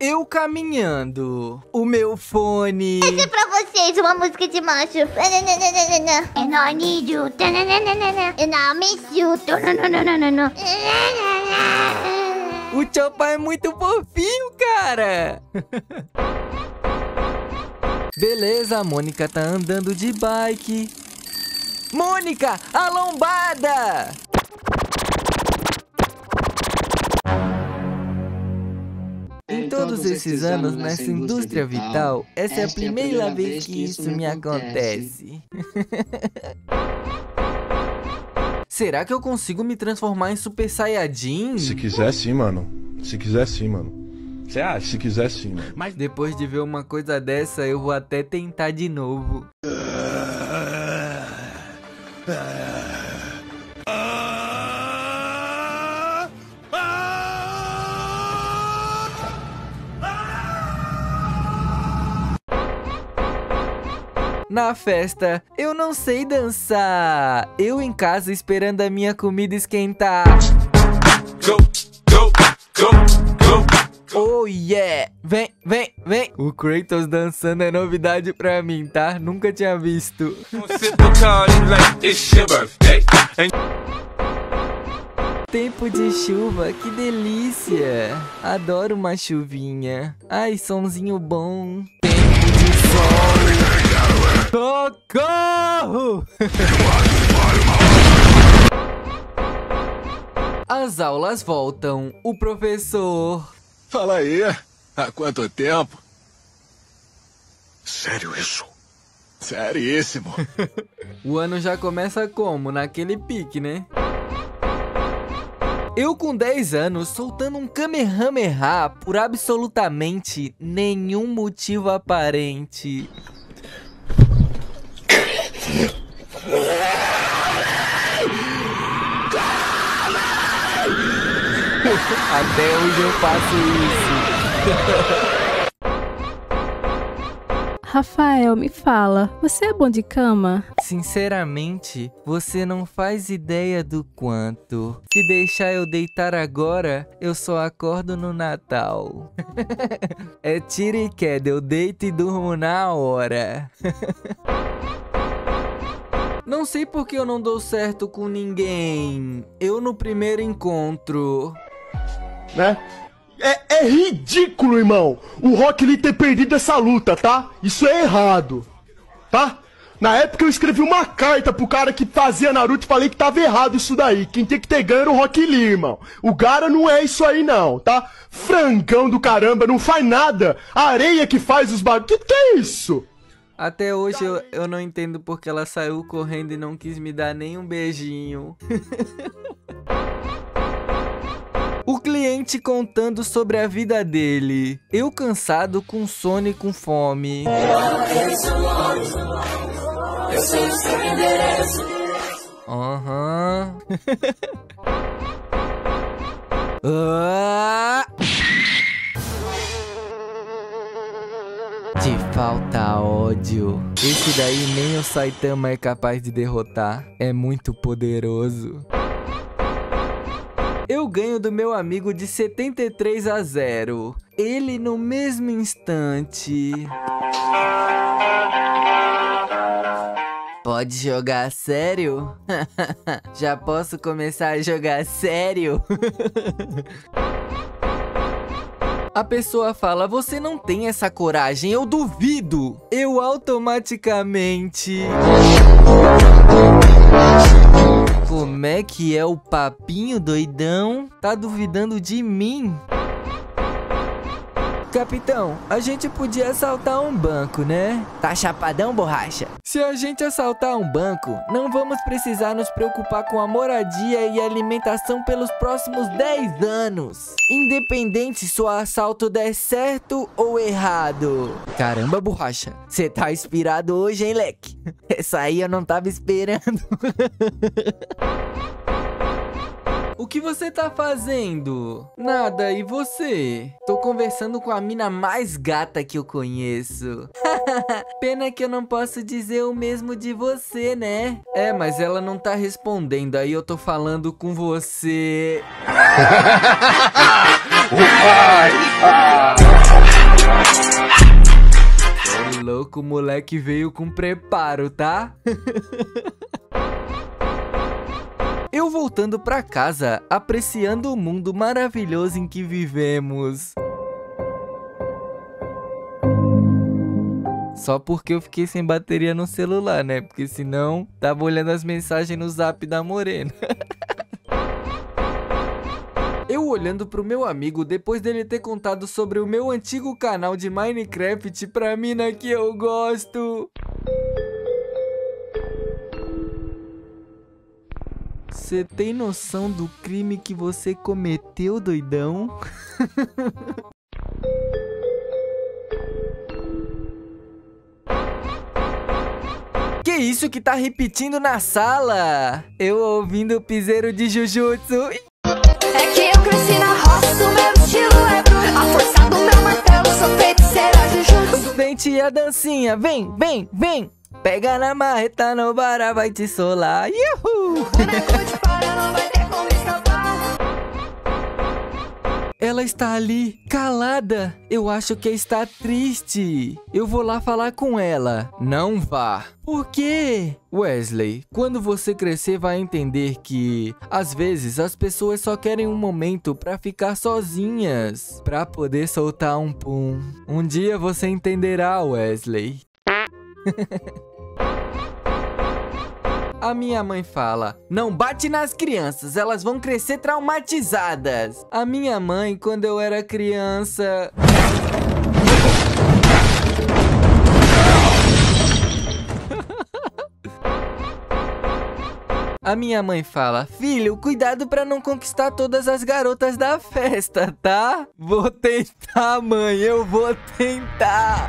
eu caminhando. O meu fone. Esse é pra vocês, uma música de macho. And I need you. And I miss you. O Choppa é muito fofinho, cara. Beleza, a Mônica tá andando de bike. Mônica, a lombada! Em todos esses anos nessa indústria vital, essa é a primeira vez que isso me acontece. Será que eu consigo me transformar em Super Saiyajin? Se quiser sim, mano. Se quiser sim, mano. Você acha? Se quiser sim, mano. Mas depois de ver uma coisa dessa, eu vou até tentar de novo. Na festa, eu não sei dançar. Eu em casa esperando a minha comida esquentar. Go, go, go, go. Oh yeah! Vem, vem, vem! O Kratos dançando é novidade pra mim, tá? Nunca tinha visto. Tempo de chuva, que delícia! Adoro uma chuvinha. Ai, sonzinho bom. Tempo de sol. Socorro! As aulas voltam. O professor... Fala aí, há quanto tempo? Sério isso? Seríssimo. O ano já começa como? Naquele pique, né? Eu com 10 anos soltando um Kamehameha por absolutamente nenhum motivo aparente. Até hoje eu faço isso. Rafael, me fala, você é bom de cama? Sinceramente, você não faz ideia do quanto. Se deixar eu deitar agora, eu só acordo no Natal. É tira e queda, eu deito e durmo na hora. Não sei por que eu não dou certo com ninguém. Eu no primeiro encontro... Né? É ridículo, irmão, o Rock Lee ter perdido essa luta, tá? Isso é errado, tá? Na época eu escrevi uma carta pro cara que fazia Naruto e falei que tava errado isso daí. Quem tem que ter ganho era o Rock Lee, irmão. O Gaara não é isso aí não, tá? Frangão do caramba, não faz nada. A areia que faz os bagulhos. Que é isso? Até hoje eu não entendo porque ela saiu correndo e não quis me dar nem um beijinho. O cliente contando sobre a vida dele. Eu cansado, com sono e com fome. Aham. Te falta ódio. Esse daí nem o Saitama é capaz de derrotar. É muito poderoso. Eu ganho do meu amigo de 73-0. Ele no mesmo instante. Pode jogar sério? Já posso começar a jogar sério? A pessoa fala, você não tem essa coragem, eu duvido. Eu automaticamente... Como é que é o papinho, doidão? Tá duvidando de mim? Capitão, a gente podia assaltar um banco, né? Tá chapadão, borracha? Se a gente assaltar um banco, não vamos precisar nos preocupar com a moradia e alimentação pelos próximos 10 anos. Independente se o assalto der certo ou errado. Caramba, borracha, você tá inspirado hoje, hein, leque? Essa aí eu não tava esperando. O que você tá fazendo? Nada, e você? Tô conversando com a mina mais gata que eu conheço. Pena que eu não posso dizer o mesmo de você, né? É, mas ela não tá respondendo, aí eu tô falando com você. louco, o moleque veio com preparo, tá? Eu voltando pra casa, apreciando o mundo maravilhoso em que vivemos. Só porque eu fiquei sem bateria no celular, né? Porque senão tava olhando as mensagens no zap da Morena. Eu olhando pro meu amigo depois dele ter contado sobre o meu antigo canal de Minecraft pra mina que eu gosto. Você tem noção do crime que você cometeu, doidão? Que isso que tá repetindo na sala? Eu ouvindo o piseiro de Jujutsu. É que eu cresci na roça, o meu estilo é bruto. A força do meu martelo, sou feiticeira Jujutsu. Sente a dancinha, vem, vem, vem. Pega na marreta, no bara vai te solar. Yuhu! Boneco de fora não vai ter como escapar. Ela está ali, calada. Eu acho que está triste. Eu vou lá falar com ela. Não vá. Por quê? Wesley, quando você crescer vai entender que, às vezes, as pessoas só querem um momento pra ficar sozinhas, pra poder soltar um pum. Um dia você entenderá, Wesley. A minha mãe fala, não bate nas crianças, elas vão crescer traumatizadas. A minha mãe, quando eu era criança... A minha mãe fala, filho, cuidado pra não conquistar todas as garotas da festa, tá? Vou tentar, mãe, eu vou tentar.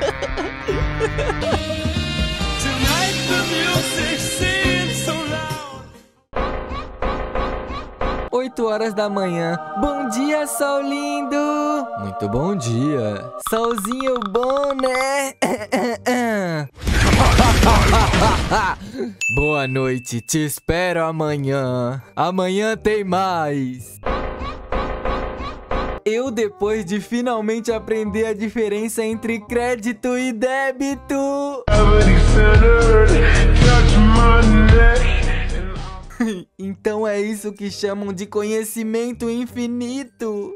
8 horas da manhã. Bom dia, sol lindo. Muito bom dia. Solzinho bom, né? Boa noite, te espero amanhã. Amanhã tem mais. Eu, depois de finalmente aprender a diferença entre crédito e débito. Então é isso que chamam de conhecimento infinito.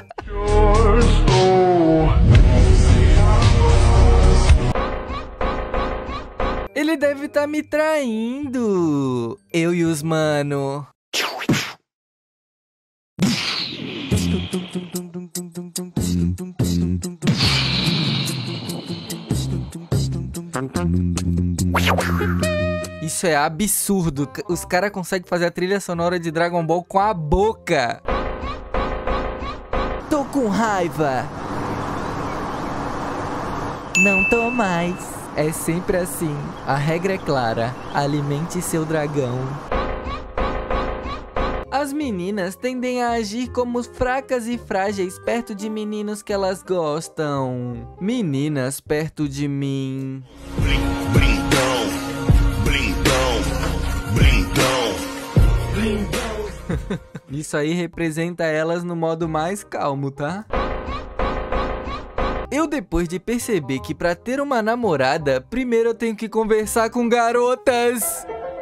Ele deve estar me traindo. Eu e os mano. Isso é absurdo. Os caras conseguem fazer a trilha sonora de Dragon Ball com a boca. Tô com raiva. Não tô mais. É sempre assim. A regra é clara. Alimente seu dragão. As meninas tendem a agir como fracas e frágeis perto de meninos que elas gostam. Meninas perto de mim. Isso aí representa elas no modo mais calmo, tá? Eu, depois de perceber que pra ter uma namorada, primeiro eu tenho que conversar com garotas.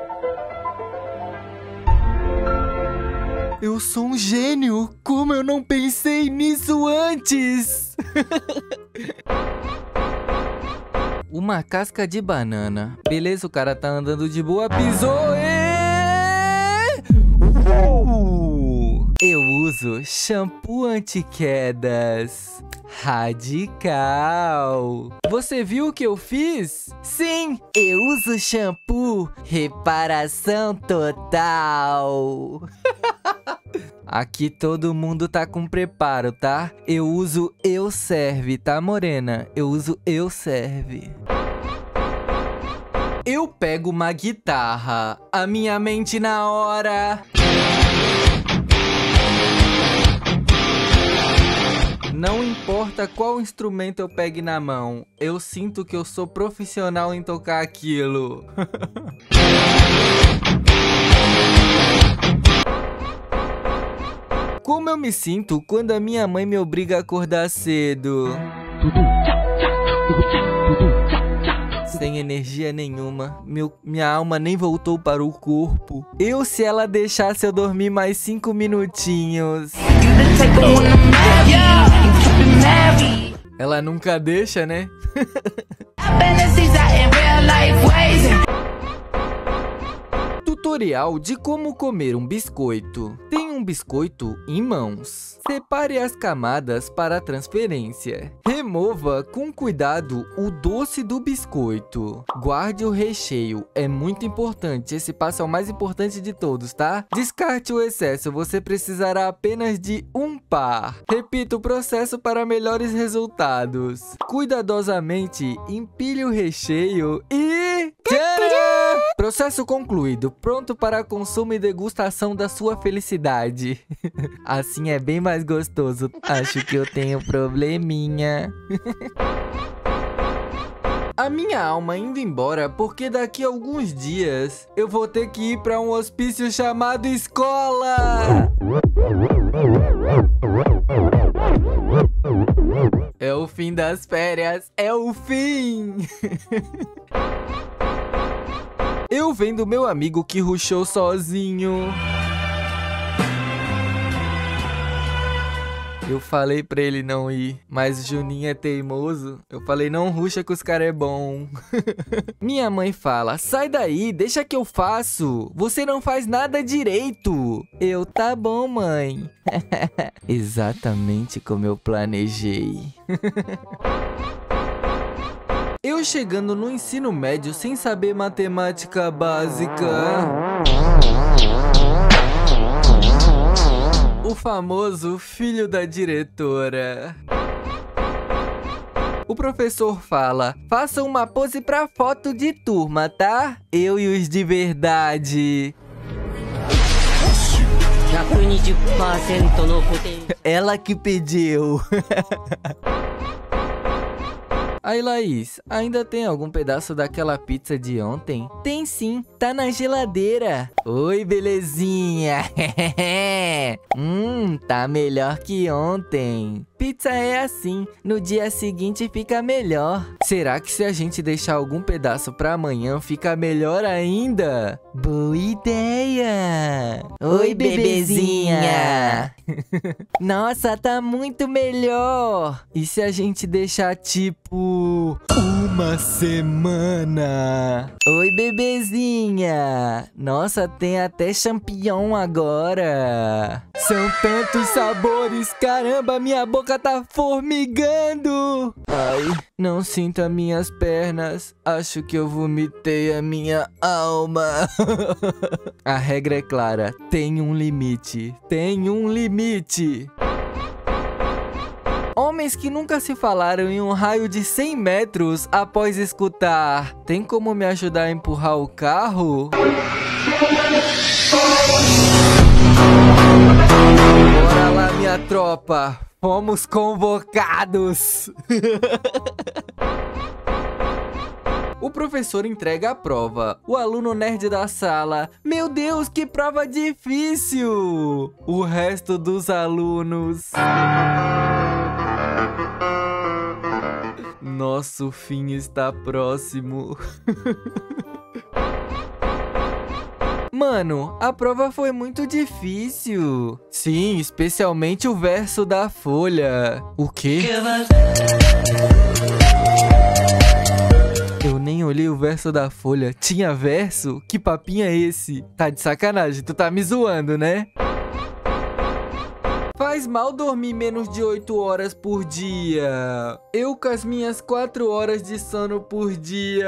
Eu sou um gênio! Como eu não pensei nisso antes? Uma casca de banana. Beleza, o cara tá andando de boa, pisou e... Eu uso shampoo anti-quedas. Radical. Você viu o que eu fiz? Sim, eu uso shampoo reparação total. Aqui todo mundo tá com preparo, tá? Eu uso Eu Serve, tá, morena? Eu uso Eu Serve. Eu pego uma guitarra, a minha mente na hora. Não importa qual instrumento eu pegue na mão, eu sinto que eu sou profissional em tocar aquilo. Como eu me sinto quando a minha mãe me obriga a acordar cedo? sem energia nenhuma. Minha alma nem voltou para o corpo. Se ela deixasse eu dormir mais 5 minutinhos. Ela nunca deixa, né? Tutorial de como comer um biscoito. Tem um biscoito em mãos. Separe as camadas para a transferência. Remova com cuidado o doce do biscoito. Guarde o recheio. É muito importante. Esse passo é o mais importante de todos, tá? Descarte o excesso. Você precisará apenas de um par. Repita o processo para melhores resultados. Cuidadosamente empilhe o recheio e... tcharam! Processo concluído. Pronto para consumo e degustação da sua felicidade. Assim é bem mais gostoso. Acho que eu tenho probleminha. A minha alma indo embora porque daqui a alguns dias eu vou ter que ir para um hospício chamado escola. É o fim das férias. É o fim. Eu vendo meu amigo que rushou sozinho. Eu falei pra ele não ir, mas o Juninho é teimoso. Eu falei, não rusha que os caras é bom. Minha mãe fala, sai daí, deixa que eu faço. Você não faz nada direito. Tá bom, mãe. Exatamente como eu planejei. Eu chegando no ensino médio sem saber matemática básica. O famoso filho da diretora. O professor fala, faça uma pose pra foto de turma, tá? Eu e os de verdade. Ela que pediu. Aí, Laís, ainda tem algum pedaço daquela pizza de ontem? Tem sim, tá na geladeira. Oi, belezinha. Tá melhor que ontem. Pizza é assim, no dia seguinte fica melhor. Será que se a gente deixar algum pedaço pra amanhã fica melhor ainda? Boa ideia! Oi, bebezinha! Nossa, tá muito melhor! E se a gente deixar tipo... uma semana? Oi, bebezinha! Nossa, tem até champignon agora! São tantos sabores, caramba, minha boca tá formigando! Ai, não sinto as minhas pernas, acho que eu vomitei a minha alma. A regra é clara, tem um limite, tem um limite. Homens que nunca se falaram em um raio de 100 metros após escutar, tem como me ajudar a empurrar o carro? Bora lá, minha tropa, fomos convocados. O professor entrega a prova. O aluno nerd da sala, meu Deus, que prova difícil! O resto dos alunos... nosso fim está próximo. Mano, a prova foi muito difícil. Sim, especialmente o verso da folha. O quê? Eu nem olhei o verso da folha. Tinha verso? Que papinho é esse? Tá de sacanagem, tu tá me zoando, né? Faz mal dormir menos de 8 horas por dia. Eu com as minhas 4 horas de sono por dia.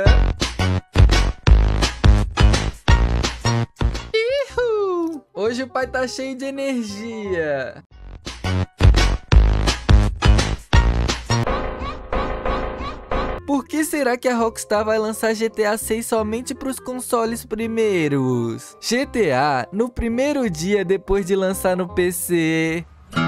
Ihu! Hoje o pai tá cheio de energia. Por que será que a Rockstar vai lançar GTA 6 somente para os consoles primeiros? GTA no primeiro dia depois de lançar no PC.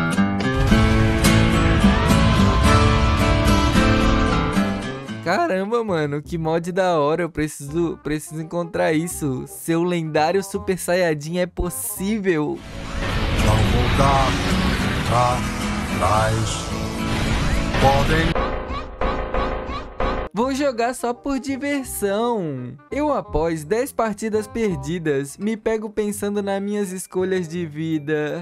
Caramba, mano, que mod da hora, eu preciso encontrar isso. Seu lendário Super Saiyajin é possível. Não voltar pra trás. Podem... Vou jogar só por diversão. Eu, após 10 partidas perdidas, me pego pensando nas minhas escolhas de vida.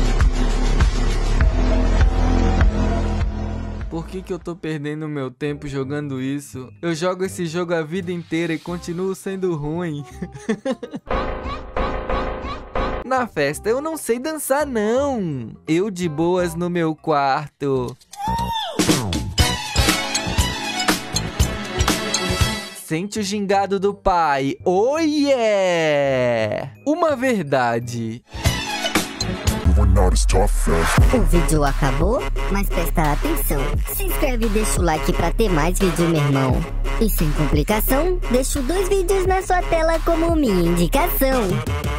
Por que eu tô perdendo meu tempo jogando isso? Eu jogo esse jogo a vida inteira e continuo sendo ruim. Na festa eu não sei dançar não. Eu de boas no meu quarto. Sente o gingado do pai. Oh yeah! Uma verdade. O vídeo acabou, mas presta atenção. Se inscreve e deixa o like pra ter mais vídeo, meu irmão. E sem complicação, deixo 2 vídeos na sua tela como minha indicação.